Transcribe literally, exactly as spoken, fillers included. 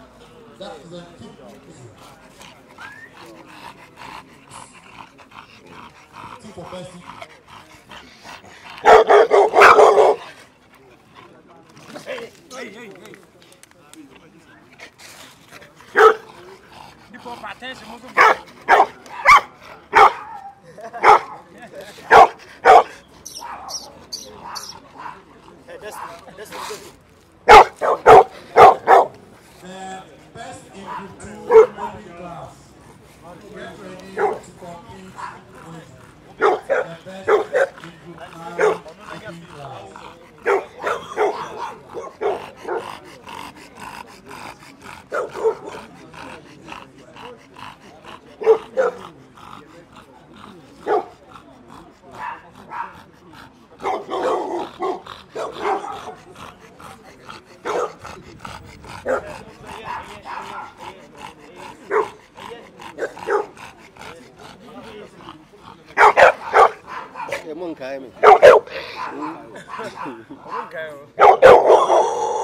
That is a keep. Keep for best. Hey, hey, hey. You put my attention, move on. Hey, that's that's good. The best in group two moving class. Get ready to compete with the best in group nine moving class. Em muốn khai mình.